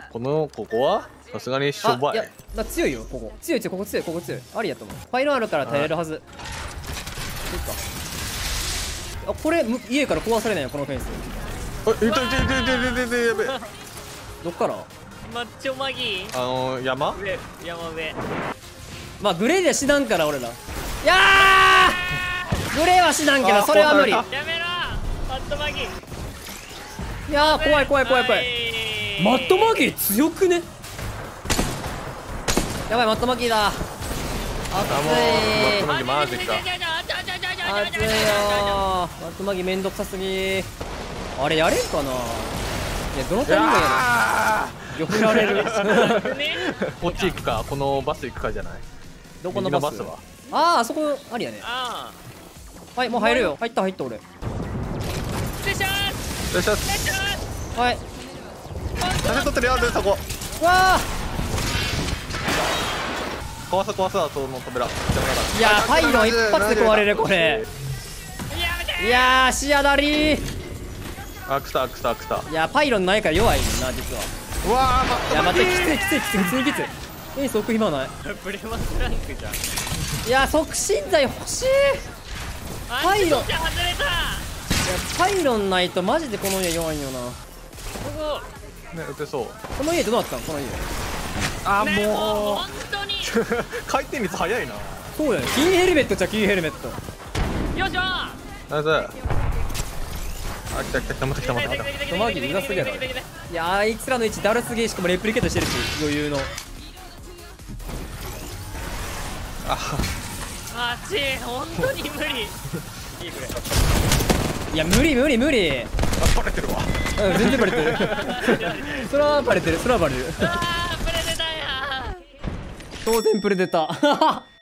ここはさすがにしょぼい。 いや強いよここ。強いここ強いここ強い。ありやと思う。パイロンあるから耐えれるはず。そっか。あこれ家から壊されないよこのフェンス。 いたやべえ。 どっから？ マッチョマギ山上まあグレーでは死なんから俺ら。いやーグレーは死なんけどそれは無理。 やめろマットマギ。 いやー怖い。マットマギー強くね？やばいマットマギーだ。熱いマットマギマジか。 熱いよー。マットマギめんどくさすぎ。あれやれんかな。いやどのタイミングやろ。よけられる。 こっち行くかこのバス行くかじゃない。 どこのバス？ はあそこありやね。はいもう入るよ。入った俺。 よっしゃはい写真撮ってるよそこ。 わあ壊すその扉。 いやーパイロン一発で壊れるこれ。いやーシアダリー。 来た。 いやパイロンないから弱いねんな実は。 うわいや待ってきつい普通にきつい。エース置く暇ない。 プレマスランクじゃん。 いや促進剤欲しい。パイロン外れた。 パイロンないとマジでこの家弱いよな。 こね撃てそう。 この家どうなったんこの家。 こもう本当に回転率早いな。 そうやね金ヘルメットじゃ金ヘルメット。 よいしょナイス。来たまた来た。 トマギうざすぎやろ。いやーあいつらの位置だるすぎ。しかもレプリケートしてるし余裕の。 マジ本当に無理。いいこれ。 いや無理バレてるわ。 全然バレてる。それはバレてる。 プレデターや。 当然プレデター。